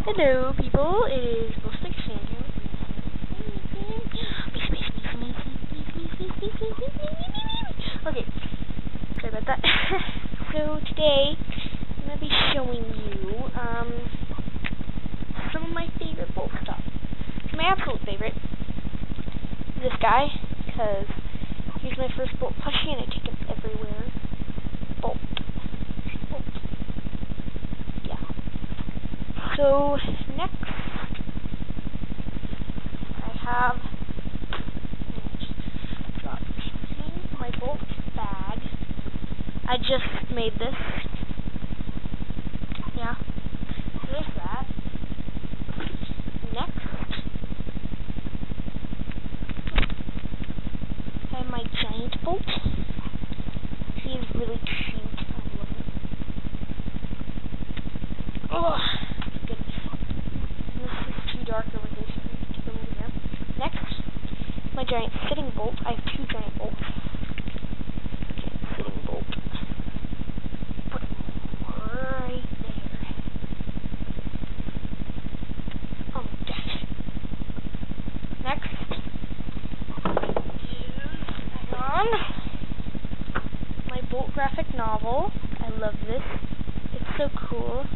Hello, people. It is Rustic Santa. Okay, sorry about that. So today I'm gonna be showing you some of my favorite bolt stuff. My absolute favorite is this guy, because he's my first bolt plushie and I take him everywhere. Bolt. So, next, I have my bolt bag. I just made this. Yeah, there's that. Next, I have my giant bolt. He's really cute. I love him. Oh. Darker with this. Keep them in here. Next, my giant sitting bolt. I have two giant bolts. Sitting bolt. Put right there. Oh my gosh. Next is on my bolt graphic novel. I love this. It's so cool.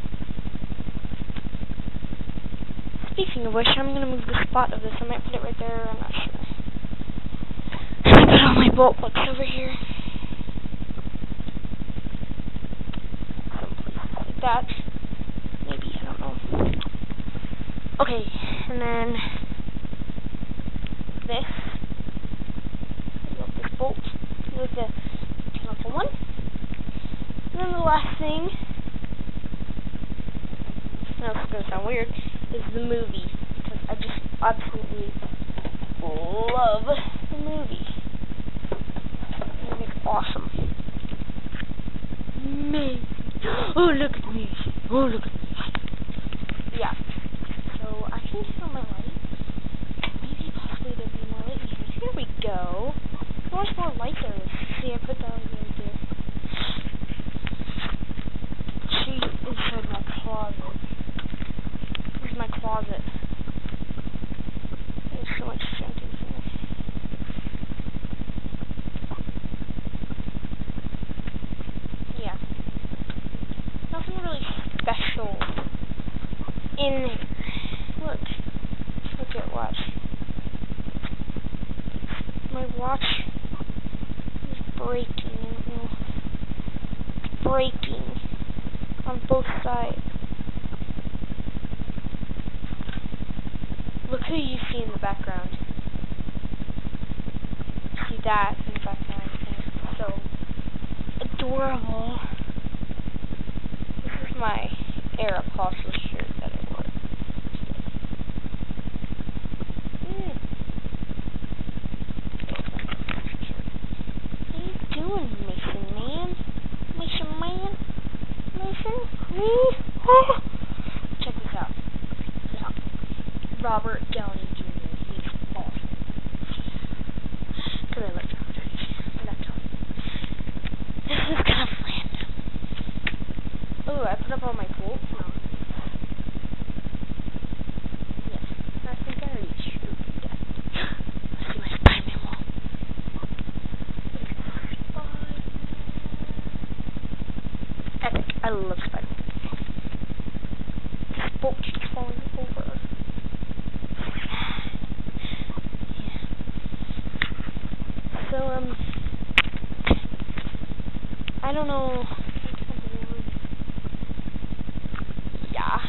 Speaking of which, I'm going to move the spot of this. I might put it right there. I'm not sure. I put all my bolt books over here. Someplace like that. Maybe, I don't know. Okay, and then this. I love this bolt. I like the chemical one. And then the last thing. I know this is going to sound weird. Is the movie, because I just absolutely love the movie. It's awesome. Amazing. Oh, look at me. Oh, look at me. Yeah. So, I can turn my light. Maybe possibly there'll be more light here. Here we go. How much more light there is? See, I put that right there. She's inside my closet. My closet. There's so much junk in here. Yeah. Nothing really special in there. Look at watch. My watch is breaking. I don't know. It's breaking on both sides. Look who you see in the background. See that in the background, and it's so adorable. This is my Air Apostle shirt that I wore. What are you doing, Mason man? Mason man? Mason? Check this out. Robert Downey Jr. He's awesome. Because I like Robert Downey Jr. Not Tony. This is kind of random. Oh, I put up all my bolts now. Yes, I think I already showed you that. Let's see my Spider-Man wall. Epic. I love Spider-Man. This bolt keeps falling over. I don't know. Yeah.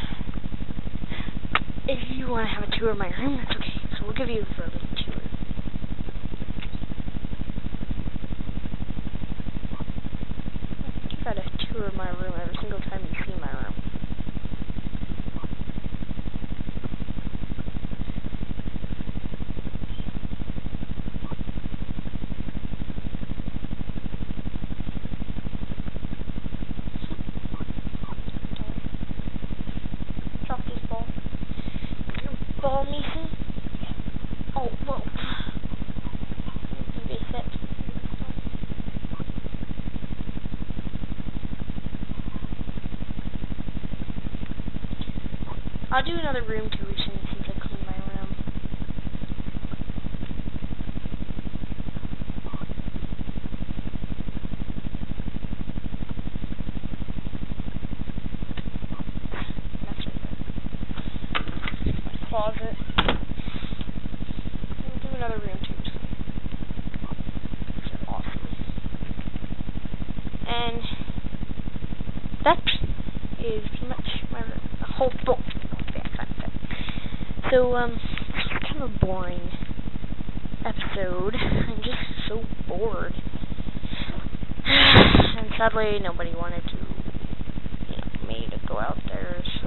If you want to have a tour of my room, that's okay. So we'll give you a little tour. You've got a tour of my room every single time you see my room. Ball, Mason. Oh, whoa. I'll do another room tour soon since I cleaned my room. That's right there. My closet. I'll do another room tour soon. These are awesome. And that is pretty much my room. The whole book. So, it's kind of a boring episode. I'm just so bored. And sadly, nobody wanted to, me to go out there,